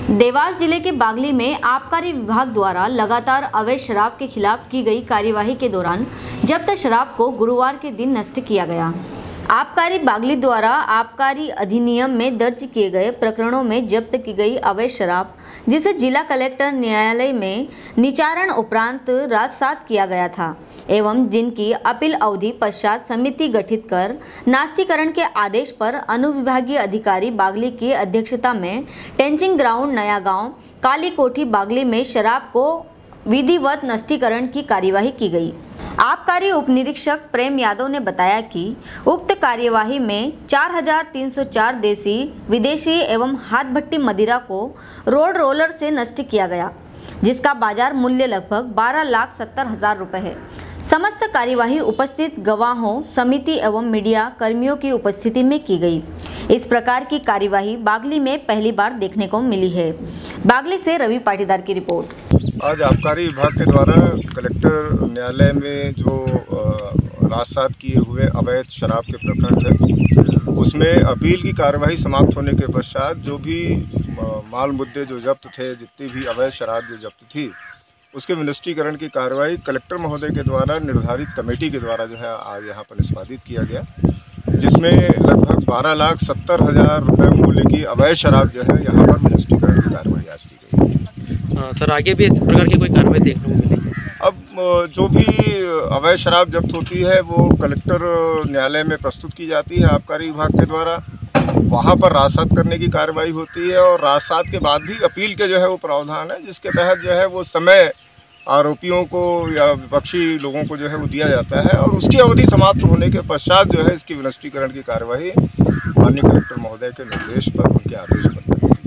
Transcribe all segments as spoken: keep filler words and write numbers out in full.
देवास जिले के बागली में आबकारी विभाग द्वारा लगातार अवैध शराब के खिलाफ की गई कार्यवाही के दौरान जब्त शराब को गुरुवार के दिन नष्ट किया गया। आबकारी बागली द्वारा आबकारी अधिनियम में दर्ज किए गए प्रकरणों में जब्त की गई अवैध शराब, जिसे जिला कलेक्टर न्यायालय में निचारण उपरांत राजसात किया गया था एवं जिनकी अपील अवधि पश्चात समिति गठित कर नास्तीकरण के आदेश पर अनुविभागीय अधिकारी बागली की अध्यक्षता में टेंचिंग ग्राउंड नया गांव काली कोठी बागली में शराब को विधिवत नष्टीकरण की कार्यवाही की गई। आबकारी उप निरीक्षक प्रेम यादव ने बताया कि उक्त कार्यवाही में चार हजार तीन सौ चार देसी विदेशी एवं हाथ भट्टी मदिरा को रोड रोलर से नष्ट किया गया, जिसका बाजार मूल्य लगभग बारह लाख सत्तर हजार रुपए है। समस्त कार्यवाही उपस्थित गवाहों, समिति एवं मीडिया कर्मियों की उपस्थिति में की गई। इस प्रकार की कार्यवाही बागली में पहली बार देखने को मिली है। बागली से रवि पाटीदार की रिपोर्ट। आज आबकारी विभाग के द्वारा कलेक्टर न्यायालय में जो राजसात किए हुए अवैध शराब के प्रकरण थे, उसमें अपील की कार्यवाही समाप्त होने के पश्चात जो भी माल मुद्दे जो जब्त थे, जितनी भी अवैध शराब जो जब्त थी, उसके विनिष्टीकरण की कार्रवाई कलेक्टर महोदय के द्वारा निर्धारित कमेटी के द्वारा जो है आज यहाँ पर निष्पादित किया गया, जिसमें लगभग बारह लाख सत्तर हजार रुपये मूल्य की अवैध शराब जो है यहाँ पर विनिष्टीकरण की कार्रवाई आज की गई। आ, सर आगे भी इस प्रकार की कोई कार्रवाई देखने को मिलेगी? अब जो भी अवैध शराब जब्त होती है वो कलेक्टर न्यायालय में प्रस्तुत की जाती है आबकारी विभाग के द्वारा, वहाँ पर राजसात करने की कार्रवाई होती है और राजसात के बाद भी अपील के जो है वो प्रावधान है, जिसके तहत जो है वो समय आरोपियों को या विपक्षी लोगों को जो है वो दिया जाता है और उसकी अवधि समाप्त होने के पश्चात जो है इसकी विनिष्टीकरण की कार्यवाही माननीय कलेक्टर महोदय के निर्देश पर, उनके आदेश पर।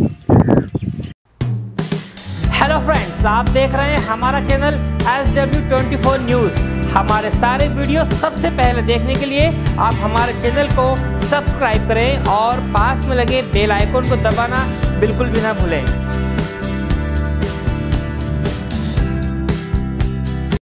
हेलो फ्रेंड्स, आप देख रहे हैं हमारा channel S W twenty four news. हमारे सारे वीडियो सबसे पहले देखने के लिए आप हमारे चैनल को सब्सक्राइब करें और पास में लगे बेल आइकन को दबाना बिल्कुल भी ना भूलें।